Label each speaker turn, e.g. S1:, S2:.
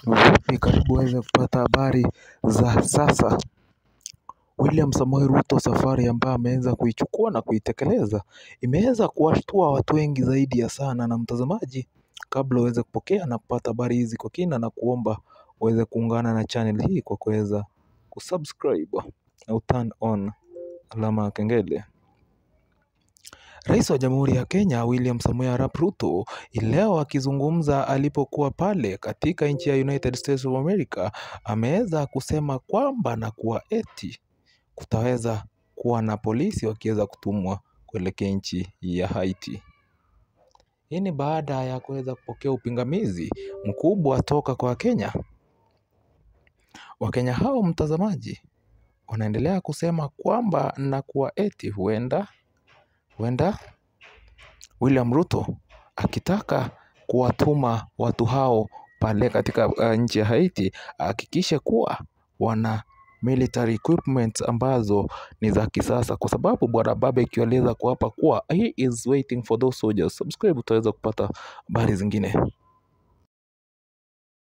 S1: Vipi, karibu uweze kupata habari za sasa. William Samoei Ruto, safari ambayo ameweza kuichukua na kuitekeleza imeweza kuwashtua watu wengi zaidi ya sana. Na mtazamaji, kabla uweze kupokea na kupata habari hizi kwa kina, na kuomba uweze kuungana na channel hii kwa kuweza kusubscribe na turn on alama ya kengele. Rais wa Jamhuri ya Kenya William Samoei Arap Ruto leo akizungumza alipokuwa pale katika nchi ya United States of America, ameweza kusema kwamba na kuwa eti kutaweza kuwa na polisi wakiweza kutumwa kuelekea nchi ya Haiti. Hii ni baada ya kuweza kupokea upingamizi mkubwa toka kwa Kenya. Wakenya hao, mtazamaji, wanaendelea kusema kwamba na kuwa eti huenda William Ruto akitaka kuwatuma watu hao pale katika nchi ya Haiti, hakikishe kuwa wana military equipment ambazo ni za kisasa, kwa sababu bwana Babek aliweza kuapa kuwa he is waiting for those soldiers. Subscribe utaweza kupata habari zingine.